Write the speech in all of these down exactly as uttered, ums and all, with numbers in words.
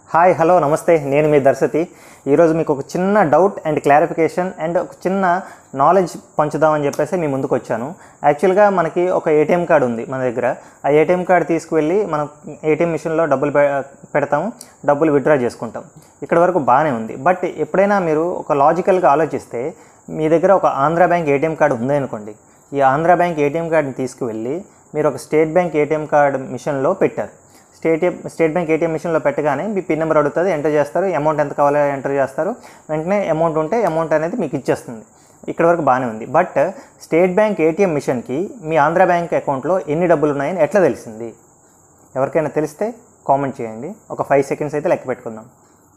Hi hello నమస్తే నేను మీ దర్శతి ఈరోజు మీకు ఒక చిన్న డౌట్ అండ్ క్లారిఫికేషన్ అండ్ ఒక చిన్న నాలెడ్జ్ పంచుదామని చెప్పేసి మీ ముందుకు వచ్చాను. యాక్చువల్గా మనకి ఒక ఏటీఎం కార్డు ఉంది మన దగ్గర. ఆ ఏటీఎం కార్డు తీసుకువెళ్ళి మనం ఏటీఎం మిషన్లో డబ్బులు పెడతాము, డబ్బులు విత్డ్రా చేసుకుంటాం. ఇక్కడ వరకు బాగానే ఉంది. బట్ ఎప్పుడైనా మీరు ఒక లాజికల్గా ఆలోచిస్తే మీ దగ్గర ఒక ఆంధ్ర బ్యాంక్ ఏటీఎం కార్డు ఉందనుకోండి. ఈ ఆంధ్ర బ్యాంక్ ఏటీఎం కార్డుని తీసుకువెళ్ళి మీరు ఒక స్టేట్ బ్యాంక్ ఏటీఎం కార్డు మిషన్లో పెట్టారు. స్టేట్ స్టేట్ బ్యాంక్ ఏటీఎం మిషన్లో పెట్టగానే మీ పిన్ నెంబర్ అడుగుతుంది, ఎంటర్ చేస్తారు, అమౌంట్ ఎంత కావాలో ఎంటర్ చేస్తారు, వెంటనే అమౌంట్ ఉంటే అమౌంట్ అనేది మీకు ఇచ్చేస్తుంది. ఇక్కడ వరకు బాగానే ఉంది. బట్ స్టేట్ బ్యాంక్ ఏటీఎం మిషన్కి మీ ఆంధ్ర బ్యాంక్ అకౌంట్లో ఎన్ని డబ్బులు ఉన్నాయని ఎట్లా తెలిసింది? ఎవరికైనా తెలిస్తే కామెంట్ చేయండి. ఒక ఫైవ్ సెకండ్స్ అయితే లెక్క పెట్టుకుందాం,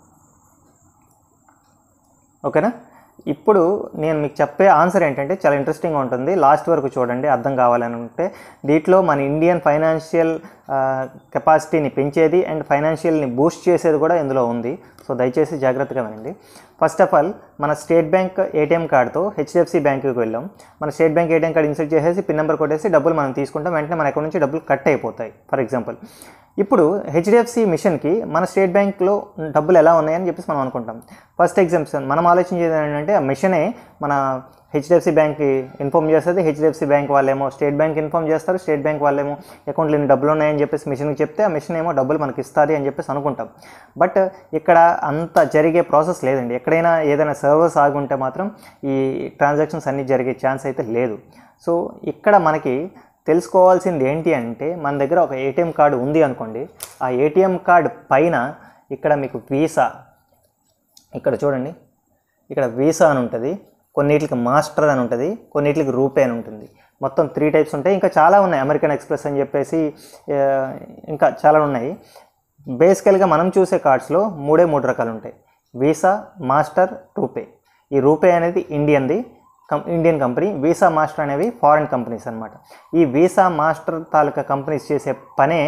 ఓకేనా? ఇప్పుడు నేను మీకు చెప్పే ఆన్సర్ ఏంటంటే చాలా ఇంట్రెస్టింగ్గా ఉంటుంది. లాస్ట్ వరకు చూడండి, అర్థం కావాలనుకుంటే. దీంట్లో మన ఇండియన్ ఫైనాన్షియల్ కెపాసిటీని పెంచేది అండ్ ఫైనాన్షియల్ని బూస్ట్ చేసేది కూడా ఇందులో ఉంది. సో దయచేసి జాగ్రత్తగా వినండి. ఫస్ట్ ఆఫ్ ఆల్ మన స్టేట్ బ్యాంక్ ఏటీఎం కార్డుతో హెచ్డిఎఫ్సి బ్యాంకుకి వెళ్ళాం. మన state bank ATM card insert చేసేసి పిన్ నెంబర్ కొట్టేసి డబ్బులు మనం తీసుకుంటాం. వెంటనే మన అకౌంట్ నుంచి డబ్బులు కట్ అయిపోతాయి ఫర్ ఎగ్జాంపుల్. ఇప్పుడు హెచ్డిఎఫ్సి మిషన్కి మన స్టేట్ బ్యాంక్లో డబ్బులు ఎలా ఉన్నాయని చెప్పేసి మనం అనుకుంటాం. ఫస్ట్ ఎగ్జాంపుల్ మనం ఆలోచించేది ఏంటంటే ఆ మిషనే మన హెచ్డిఎఫ్సి బ్యాంక్కి ఇన్ఫామ్ చేస్తుంది. హెచ్డిఎఫ్సి బ్యాంక్ వాళ్ళేమో స్టేట్ బ్యాంక్ ఇన్ఫామ్ చేస్తారు. స్టేట్ బ్యాంక్ వాళ్ళేమో అకౌంట్లో ఎన్ని డబ్బులు ఉన్నాయని చెప్పేసి మిషన్కి చెప్తే ఆ మిషన్ ఏమో డబ్బులు మనకి ఇస్తుంది అని చెప్పేసి అనుకుంటాం. బట్ ఇక్కడ అంత జరిగే ప్రాసెస్ లేదండి. ఎక్కడైనా ఏదైనా సర్వర్స్ ఆగుంటే మాత్రం ఈ ట్రాన్సాక్షన్స్ అన్నీ జరిగే ఛాన్స్ అయితే లేదు. సో ఇక్కడ మనకి తెలుసుకోవాల్సింది ఏంటి అంటే, మన దగ్గర ఒక ఏటీఎం కార్డు ఉంది అనుకోండి. ఆ ఏటీఎం కార్డు పైన ఇక్కడ మీకు వీసా, ఇక్కడ చూడండి, ఇక్కడ వీసా అని ఉంటుంది, కొన్నిటికి మాస్టర్ అని ఉంటుంది, కొన్నిటికి రూపే అని ఉంటుంది. మొత్తం త్రీ టైప్స్ ఉంటాయి. ఇంకా చాలా ఉన్నాయి, అమెరికన్ ఎక్స్ప్రెస్ అని చెప్పేసి ఇంకా చాలా ఉన్నాయి. బేసికల్గా మనం చూసే కార్డ్స్లో మూడే మూడు రకాలు ఉంటాయి: వీసా, మాస్టర్, రూపే. ఈ రూపే అనేది ఇండియన్ది, కం ఇండియన్ కంపెనీ. వీసా, మాస్టర్ అనేవి ఫారిన్ కంపెనీస్ అనమాట. ఈ వీసా, మాస్టర్ తాలూకా కంపెనీస్ చేసే పనే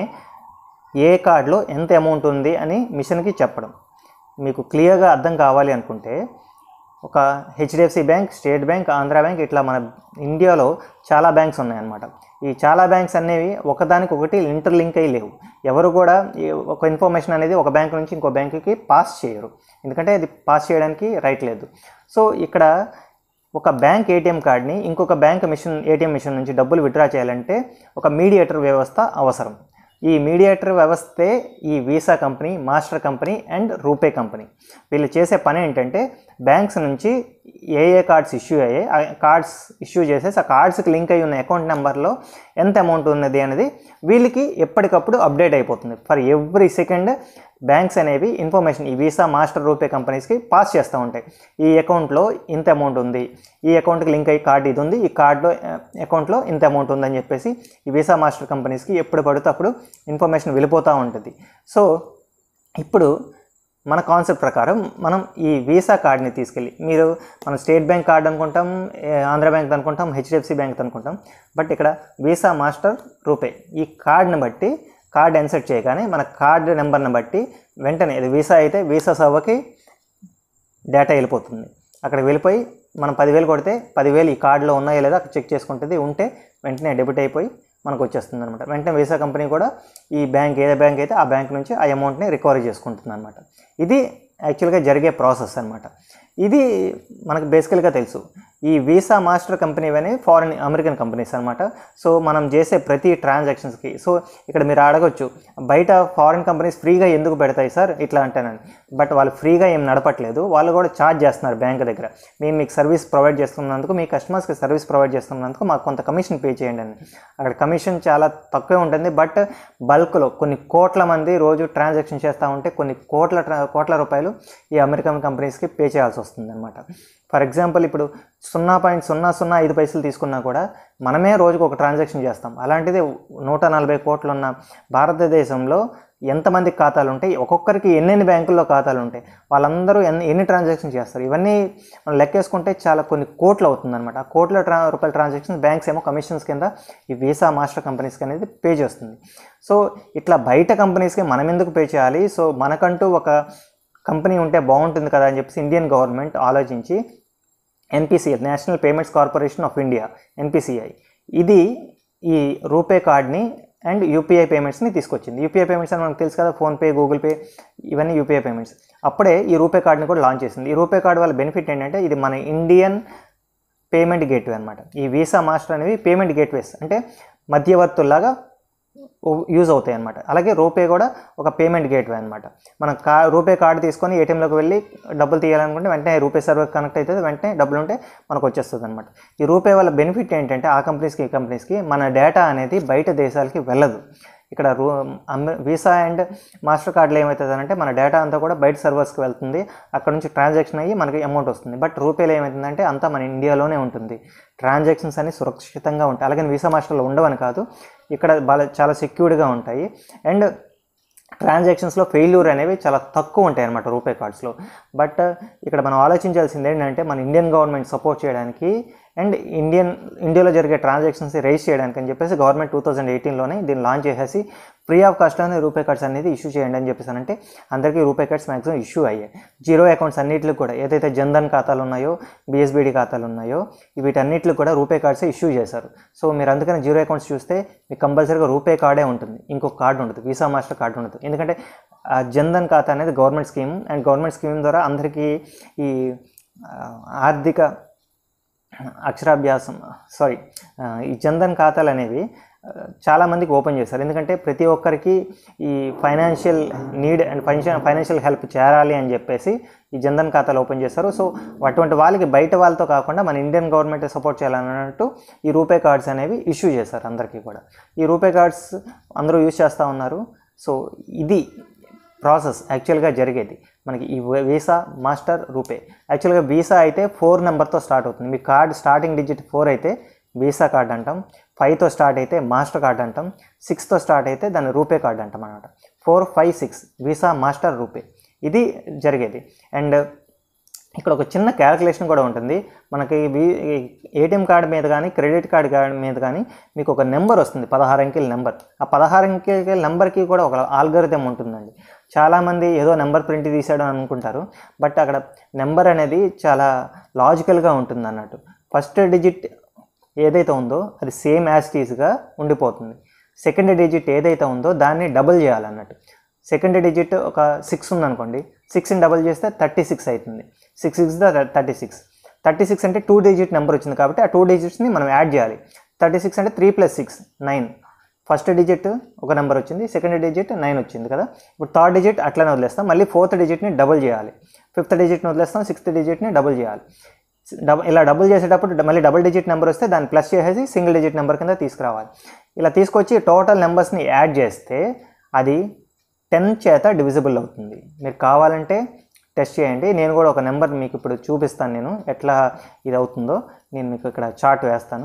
ఏ కార్డులో ఎంత అమౌంట్ ఉంది అని మిషన్కి చెప్పడం. మీకు క్లియర్గా అర్థం కావాలి అనుకుంటే, ఒక HDFC bank, state bank, Andhra bank, ఇట్లా మన ఇండియాలో చాలా బ్యాంక్స్ ఉన్నాయన్నమాట. ఈ చాలా బ్యాంక్స్ అనేవి ఒకదానికి ఒకటి ఇంటర్లింక్ అయ్యి లేవు. ఎవరు కూడా ఒక ఇన్ఫర్మేషన్ అనేది ఒక బ్యాంక్ నుంచి ఇంకో బ్యాంకుకి పాస్ చేయరు, ఎందుకంటే అది పాస్ చేయడానికి రైట్ లేదు. సో ఇక్కడ ఒక బ్యాంక్ ఏటీఎం కార్డ్ని ఇంకొక బ్యాంక్ మిషన్ ఏటీఎం మిషన్ నుంచి డబ్బులు విత్డ్రా చేయాలంటే ఒక మీడియేటర్ వ్యవస్థ అవసరం. ఈ మీడియేటర్ వ్యవస్థే ఈ Visa company, master company and RuPay company. వీళ్ళు చేసే పని ఏంటంటే, బ్యాంక్స్ నుంచి ఏ ఏ కార్డ్స్ ఇష్యూ అయ్యాయి, ఆ కార్డ్స్ ఇష్యూ చేసేసి ఆ కార్డ్స్కి లింక్ అయ్యి ఉన్న అకౌంట్ నెంబర్లో ఎంత అమౌంట్ ఉన్నది అనేది వీళ్ళకి ఎప్పటికప్పుడు అప్డేట్ అయిపోతుంది. ఫర్ ఎవ్రీ సెకండ్ బ్యాంక్స్ అనేవి ఇన్ఫర్మేషన్ ఈ వీసా, మాస్టర్, రూపే కంపెనీస్కి పాస్ చేస్తూ ఉంటాయి. ఈ అకౌంట్లో ఇంత అమౌంట్ ఉంది, ఈ అకౌంట్కి లింక్ అయ్యి కార్డు ఇది ఉంది, ఈ కార్డులో అకౌంట్లో ఇంత అమౌంట్ ఉందని చెప్పేసి ఈ వీసా, మాస్టర్ కంపెనీస్కి ఎప్పుడు పడితే అప్పుడు ఇన్ఫర్మేషన్ వెళ్ళిపోతూ ఉంటుంది. సో ఇప్పుడు మన కాన్సెప్ట్ ప్రకారం మనం ఈ వీసా కార్డ్ని తీసుకెళ్ళి, మీరు మనం స్టేట్ బ్యాంక్ కార్డ్ అనుకుంటాం, ఆంధ్ర బ్యాంక్ అనుకుంటాం, హెచ్డిఎఫ్సి బ్యాంక్ అనుకుంటాం. బట్ ఇక్కడ వీసా, మాస్టర్, రూపే ఈ కార్డ్ని బట్టి కార్డ్ ఇన్సర్ట్ చేయగానే మన కార్డు నెంబర్ని బట్టి వెంటనే ఇది వీసా అయితే వీసా సర్వర్కి డేటా వెళ్ళిపోతుంది. అక్కడికి వెళ్ళిపోయి మనం పదివేలు కొడితే పదివేలు ఈ కార్డులో ఉన్నాయో లేదా చెక్ చేసుకుంటుంది. ఉంటే వెంటనే డెబిట్ అయిపోయి మనకు వచ్చేస్తుంది అనమాట. వెంటనే వీసా కంపెనీ కూడా ఈ బ్యాంక్ ఏ బ్యాంక్ అయితే ఆ బ్యాంక్ నుంచి ఆ అమౌంట్ని రికవరీ చేసుకుంటుంది అనమాట. ఇది యాక్చువల్గా జరిగే ప్రాసెస్ అనమాట. ఇది మనకు బేసికల్గా తెలుసు. ఈ వీసా, మాస్టర్ కంపెనీ అనేవి ఫారిన్ అమెరికన్ కంపెనీస్ అనమాట. సో మనం చేసే ప్రతి ట్రాన్సాక్షన్స్కి, సో ఇక్కడ మీరు అడగొచ్చు, బయట ఫారిన్ కంపెనీస్ ఫ్రీగా ఎందుకు పెడతాయి సార్ ఇట్లా అంటానని. బట్ వాళ్ళు ఫ్రీగా ఏం నడపట్లేదు, వాళ్ళు కూడా ఛార్జ్ చేస్తున్నారు బ్యాంక్ దగ్గర. మేము మీకు సర్వీస్ ప్రొవైడ్ చేస్తున్నందుకు, మీ కస్టమర్స్కి సర్వీస్ ప్రొవైడ్ చేస్తున్నందుకు మాకు కొంత కమిషన్ పే చేయండి అని. అక్కడ కమిషన్ చాలా తక్కువే ఉంటుంది. బట్ బల్క్లో కొన్ని కోట్ల మంది రోజు ట్రాన్సాక్షన్ చేస్తూ ఉంటే కొన్ని కోట్ల కోట్ల రూపాయలు ఈ అమెరికన్ కంపెనీస్కి పే చేయాల్సి వస్తుంది అనమాట. ఫర్ ఎగ్జాంపుల్ ఇప్పుడు సున్నా పాయింట్ సున్నా సున్నా ఐదు పైసలు తీసుకున్నా కూడా మనమే రోజుకు ఒక ట్రాన్సాక్షన్ చేస్తాం. అలాంటిది నూట నలభై కోట్లు ఉన్న భారతదేశంలో ఎంతమంది ఖాతాలు ఉంటాయి, ఒక్కొక్కరికి ఎన్నెన్ని బ్యాంకుల్లో ఖాతాలు ఉంటాయి, వాళ్ళందరూ ఎన్ని ఎన్ని ట్రాన్సాక్షన్ చేస్తారు, ఇవన్నీ మనం లెక్కేసుకుంటే చాలా కొన్ని కోట్లు అవుతుంది అనమాట. ఆ కోట్ల ట్రా రూపాయల ట్రాన్సాక్షన్ బ్యాంక్స్ ఏమో కమిషన్స్ కింద ఈ వీసా, మాస్టర్ కంపెనీస్కి అనేది పే చేస్తుంది. సో ఇట్లా బయట కంపెనీస్కి మనం ఎందుకు పే చేయాలి? సో మనకంటూ ఒక కంపెనీ ఉంటే బాగుంటుంది కదా అని చెప్పేసి ఇండియన్ గవర్నమెంట్ ఆలోచించి NPCI, national payments corporation of India, NPCI, ఇది ఈ రూపే కార్డ్ని అండ్ యూపీఐ పేమెంట్స్ని తీసుకొచ్చింది. యూపీఐ పేమెంట్స్ అని మనకు తెలుసు కదా, ఫోన్పే, గూగుల్ పే, ఇవన్నీ యూపీఐ పేమెంట్స్. అప్పుడే ఈ రూపే కార్డ్ని కూడా లాంచ్ చేసింది. ఈ రూపే కార్డ్ వల్ల బెనిఫిట్ ఏంటంటే ఇది మన ఇండియన్ పేమెంట్ గేట్వే అనమాట. ఈ వీసా మాస్టర్ అనేవి పేమెంట్ గేట్వేస్, అంటే మధ్యవర్తుల్లాగా యూజ్ అవుతాయి అనమాట. అలాగే రూపే కూడా ఒక పేమెంట్ గేట్వే అనమాట. మనం కా రూపే కార్డు తీసుకొని ఏటీఎంలోకి వెళ్ళి డబ్బులు తీయాలనుకుంటే వెంటనే రూపే సర్వర్ కనెక్ట్ అవుతుంది, వెంటనే డబ్బులు ఉంటే మనకు వచ్చేస్తుంది అనమాట. ఈ రూపే వల్ల బెనిఫిట్ ఏంటంటే ఆ కంపెనీస్కి ఈ కంపెనీస్కి మన డేటా అనేది బయట దేశాలకి వెళ్ళదు. ఇక్కడ రూ వీసా అండ్ మాస్టర్ కార్డులో ఏమవుతుందంటే మన డేటా అంతా కూడా బయట సర్వర్స్కి వెళ్తుంది, అక్కడ నుంచి ట్రాన్సాక్షన్ అయ్యి మనకి అమౌంట్ వస్తుంది. బట్ రూపేలో ఏమవుతుందంటే అంతా మన ఇండియాలోనే ఉంటుంది, ట్రాన్సాక్షన్స్ అన్ని సురక్షితంగా ఉంటాయి. అలాగే వీసా మాస్టర్లో ఉండవని కాదు, ఇక్కడ బాగా చాలా సెక్యూర్డ్గా ఉంటాయి. అండ్ ట్రాన్సాక్షన్స్లో ఫెయిల్యూర్ అనేవి చాలా తక్కువ ఉంటాయి అన్నమాట రూపే కార్డ్స్లో. బట్ ఇక్కడ మనం ఆలోచించాల్సింది ఏంటంటే మన ఇండియన్ గవర్నమెంట్ సపోర్ట్ చేయడానికి అండ్ ఇండియన్ ఇండియాలో జరిగే ట్రాన్సాక్షన్స్ రైజ్ చేయడానికి అని చెప్పేసి గవర్నమెంట్ టూ థౌజండ్ ఎయిటీన్లోనే దీన్ని లాంచ్ చేసేసి ఫ్రీ ఆఫ్ కాస్ట్లోనే రూపే కార్డ్స్ అనేది ఇష్యూ చేయండి అని చెప్పేసి అంటే అందరికీ రూపే కార్డ్స్ మ్యాక్సిమం ఇష్యూ అయ్యాయి. జీరో అకౌంట్స్ అన్నింటికి కూడా ఏదైతే జన్ధన్ ఖాతాలు ఉన్నాయో, బిఎస్బిడి ఖాతాలు ఉన్నాయో వీటన్నిటికి కూడా రూపే కార్డ్స్ ఇష్యూ చేశారు. సో మీరు అందుకని జీరో అకౌంట్స్ చూస్తే మీకు కంపల్సరీగా రూపే కార్డే ఉంటుంది, ఇంకొక కార్డు ఉండదు, వీసా మాస్టర్ కార్డు ఉండదు. ఎందుకంటే జన్ధన్ ఖాతా అనేది government scheme and government scheme ద్వారా అందరికీ ఈ ఆర్థిక అక్షరాభ్యాసం సారీ ఈ జన్ధన్ ఖాతాలు అనేవి చాలామందికి ఓపెన్ చేస్తారు. ఎందుకంటే ప్రతి ఒక్కరికి ఈ financial need and financial financial help చేరాలి అని చెప్పేసి ఈ జన్ధన్ ఖాతాలు ఓపెన్ చేస్తారు. సో అటువంటి వాళ్ళకి బయట వాళ్ళతో కాకుండా మన ఇండియన్ గవర్నమెంట్ సపోర్ట్ చేయాలన్నట్టు ఈ రూపే కార్డ్స్ అనేవి ఇష్యూ చేస్తారు అందరికీ కూడా. ఈ రూపే కార్డ్స్ అందరూ యూజ్ చేస్తూ ఉన్నారు. సో ఇది ప్రాసెస్ యాక్చువల్గా జరిగేది మనకి ఈ వీసా మాస్టర్ రూపే. యాక్చువల్గా వీసా అయితే ఫోర్ నెంబర్తో స్టార్ట్ అవుతుంది. మీ కార్డ్ స్టార్టింగ్ డిజిట్ ఫోర్ అయితే వీసా కార్డ్ అంటాం, ఫైవ్తో స్టార్ట్ అయితే మాస్టర్ కార్డ్ అంటాం, సిక్స్తో స్టార్ట్ అయితే దాన్ని రూపే కార్డ్ అంటాం అన్నమాట. Four five six Visa master RuPay ఇది జరిగేది. అండ్ ఇక్కడ ఒక చిన్న క్యాలిక్యులేషన్ కూడా ఉంటుంది. మనకి ఏటీఎం కార్డు మీద కానీ క్రెడిట్ కార్డు మీద కానీ మీకు ఒక నెంబర్ వస్తుంది, పదహారు అంకెల నెంబర్. ఆ పదహారు అంకెల నెంబర్కి కూడా ఒక ఆల్గరిథం ఉంటుందండి. చాలామంది ఏదో నెంబర్ ప్రింట్ తీసాడు అని అనుకుంటారు, బట్ అక్కడ నెంబర్ అనేది చాలా లాజికల్గా ఉంటుంది అన్నట్టు. ఫస్ట్ డిజిట్ ఏదైతే ఉందో అది సేమ్ యాజ్ టీజ్గా ఉండిపోతుంది. సెకండ్ డిజిట్ ఏదైతే ఉందో దాన్ని డబుల్ చేయాలన్నట్టు. సెకండ్ డిజిట్ ఒక సిక్స్ ఉందనుకోండి, సిక్స్ని డబుల్ చేస్తే థర్టీ సిక్స్ అవుతుంది. Six six the thirty six thirty six అంటే టూ డిజిట్ నెంబర్ వచ్చింది కాబట్టి ఆ టూ డిజిట్స్ని మనం యాడ్ చేయాలి. థర్టీ సిక్స్ అంటే three plus six nine. First digit ఒక నెంబర్ వచ్చింది, సెకండ్ డిజిట్ నైన్ వచ్చింది కదా. ఇప్పుడు థర్డ్ డిజిట్ అట్లనే వదిలేస్తాం, మళ్ళీ ఫోర్త్ డిజిట్ని డబుల్ చేయాలి. ఫిఫ్త్ డిజిట్ని వదిలేస్తాం, సిక్స్త్ డిజిట్ని డబుల్ చేయాలి. డబుల్ ఇలా డబుల్ చేసేటప్పుడు మళ్ళీ డబుల్ డిజిట్ నెంబర్ వస్తే దాన్ని ప్లస్ చేసేసి సింగిల్ డిజిట్ నెంబర్ కింద తీసుకురావాలి. ఇలా తీసుకొచ్చి టోటల్ నెంబర్స్ని యాడ్ చేస్తే అది టెన్ చేత డివిజిబుల్ అవుతుంది. మీరు కావాలంటే టెస్ట్ చేయండి. నేను కూడా ఒక నెంబర్ మీకు ఇప్పుడు చూపిస్తాను, నేను ఎట్లా ఇది అవుతుందో. నేను మీకు ఇక్కడ చార్ట్ వేస్తాను.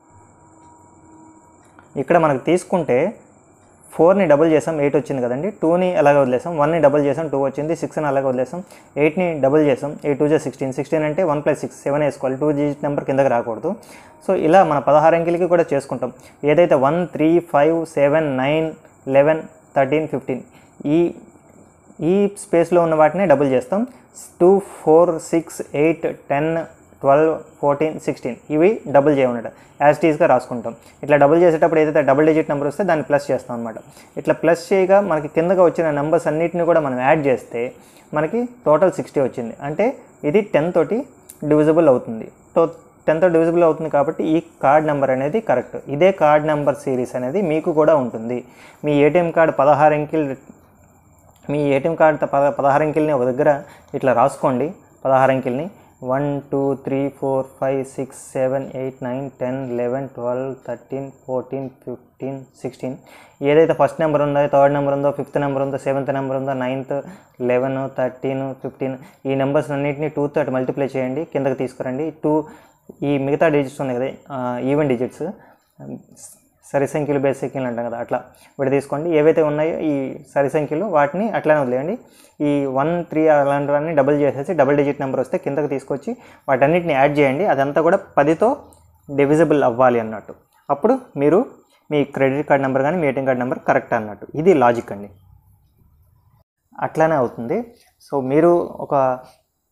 ఇక్కడ మనకు తీసుకుంటే ఫోర్ని డబుల్ చేసాం, ఎయిట్ వచ్చింది కదండి. టూని అలాగే వదిలేసాం, వన్ని డబుల్ చేసాం, టూ వచ్చింది. సిక్స్ని అలాగే వదిలేసాం, ఎయిట్ని డబుల్ చేసాం, ఎయిట్ టూ జా సిక్స్టీన్. సిక్స్టీన్ అంటే వన్ ప్లస్ సిక్స్ సెవెన్ వేసుకోవాలి, టూ డిజిట్ నెంబర్ కిందకి రాకూడదు. సో ఇలా మన పదహారు అంకెలకి కూడా చేసుకుంటాం. ఏదైతే one three five seven nine eleven thirteen fifteen ఈ ఈ స్పేస్లో ఉన్న వాటిని డబుల్ చేస్తాం. Two four six eight ten twelve fourteen sixteen ఇవి డబుల్ చేయమన్నట్టు యాజ్ టీజ్గా రాసుకుంటాం. ఇట్లా డబుల్ చేసేటప్పుడు ఏదైతే డబుల్ డిజిట్ నెంబర్ వస్తే దాన్ని ప్లస్ చేస్తాం అనమాట. ఇట్లా ప్లస్ చేయగా మనకి కిందగా వచ్చిన నెంబర్స్ అన్నిటిని కూడా మనం యాడ్ చేస్తే మనకి టోటల్ సిక్స్టీ వచ్చింది. అంటే ఇది టెన్ తోటి డివిజిబుల్ అవుతుంది. టో టెన్తో డివిజిబుల్ అవుతుంది కాబట్టి ఈ కార్డ్ నెంబర్ అనేది కరెక్ట్. ఇదే కార్డ్ నెంబర్ సిరీస్ అనేది మీకు కూడా ఉంటుంది. మీ ఏటీఎం కార్డు పదహారు అంకెలు మీ ఏటీఎం కార్డు పద పదహారు అంకెల్ని ఒక దగ్గర ఇట్లా రాసుకోండి. పదహారు అంకెల్ని one two three four five six seven eight nine ten eleven twelve thirteen fourteen fifteen sixteen ఏదైతే ఫస్ట్ నెంబర్ ఉందో, థర్డ్ నెంబర్ ఉందో, ఫిఫ్త్ నెంబర్ ఉందో, సెవెంత్ నెంబర్ ఉందో, నైన్త్ లెవెన్ థర్టీన్ ఫిఫ్టీన్ ఈ నెంబర్స్ అన్నింటినీ టూ తోటి మల్టిప్లై చేయండి, కిందకి తీసుకురండి. టూ ఈ మిగతా డిజిట్స్ ఉన్నాయి కదా ఈవెన్ డిజిట్స్, సరి సంఖ్యలు బేస్ సంఖ్యలు అంటాం కదా, అట్లా వీటి తీసుకోండి. ఏవైతే ఉన్నాయో ఈ సరి సంఖ్యలు వాటిని అట్లానే వదిలేయండి. ఈ వన్ త్రీ అలాంటివన్నీ డబుల్ చేసేసి డబుల్ డిజిట్ నెంబర్ వస్తే కిందకి తీసుకొచ్చి వాటన్నిటిని యాడ్ చేయండి. అదంతా కూడా పదితో డివిజిబుల్ అవ్వాలి అన్నట్టు. అప్పుడు మీరు మీ క్రెడిట్ కార్డ్ నెంబర్ కానీ మీ ఏటీఎం కార్డ్ నెంబర్ కరెక్ట్ అన్నట్టు. ఇది లాజిక్ అండి, అట్లానే అవుతుంది. సో మీరు ఒక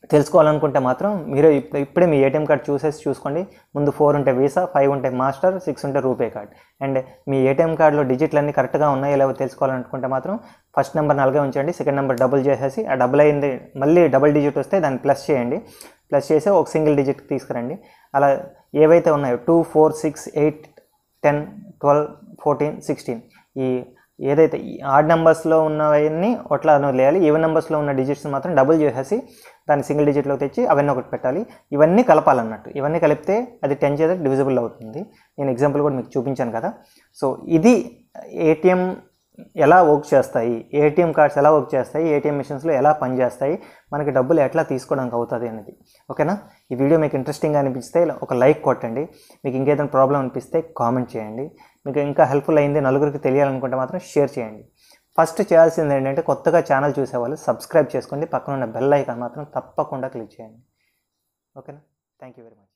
తెలుసుకోవాలనుకుంటే మాత్రం మీరు ఇప్పుడే మీ ఏటీఎం కార్డ్ చూసేసి చూసుకోండి. ముందు ఫోర్ ఉంటే వీసా, ఫైవ్ ఉంటే మాస్టర్, సిక్స్ ఉంటే రూపే కార్డ్. అండ్ మీ ఏటీఎం కార్డులో డిజిట్లు అన్నీ కరెక్ట్గా ఉన్నాయో లేవో తెలుసుకోవాలనుకుంటే మాత్రం ఫస్ట్ నెంబర్ నలగే ఉంచండి, సెకండ్ నెంబర్ డబుల్ చేసేసి ఆ డబుల్ అయింది మళ్ళీ డబుల్ డిజిట్ వస్తే దాన్ని ప్లస్ చేయండి. ప్లస్ చేసి ఒక సింగిల్ డిజిట్ తీసుకురండి. అలా ఏవైతే ఉన్నాయో two four six eight ten twelve fourteen sixteen ఈ ఏదైతే ఆడ్ నెంబర్స్లో ఉన్నవన్నీ ఒట్లా వదిలేయాలి. ఈవెన్ నెంబర్స్లో ఉన్న డిజిట్స్ మాత్రం డబుల్ చేసేసి దాన్ని సింగిల్ డిజిట్లో తెచ్చి అవన్నీ ఒకటి పెట్టాలి. ఇవన్నీ కలపాలన్నట్టు. ఇవన్నీ కలిపితే అది టెన్ చేత డివిజిబుల్ అవుతుంది. నేను ఎగ్జాంపుల్ కూడా మీకు చూపించాను కదా. సో ఇది ఏటీఎం ఎలా వర్క్ చేస్తాయి, ఏటీఎం కార్డ్స్ ఎలా వర్క్ చేస్తాయి, ఏటీఎం మిషన్స్లో ఎలా పనిచేస్తాయి, మనకి డబ్బులు ఎట్లా తీసుకోవడానికి అవుతుంది అనేది. ఓకేనా? ఈ వీడియో మీకు ఇంట్రెస్టింగ్గా అనిపిస్తే ఒక లైక్ కొట్టండి. మీకు ఇంకేదైనా ప్రాబ్లం అనిపిస్తే కామెంట్ చేయండి. మీకు ఇంకా హెల్ప్ఫుల్ అయింది నలుగురికి తెలియాలనుకుంటే మాత్రం షేర్ చేయండి. ఫస్ట్ చేయాల్సింది ఏంటంటే కొత్తగా ఛానల్ చూసేవాళ్ళు సబ్స్క్రైబ్ చేసుకోండి. పక్కన ఉన్న బెల్ ఐకాన్ మాత్రం తప్పకుండా క్లిక్ చేయండి. ఓకేనా? Thank you very much.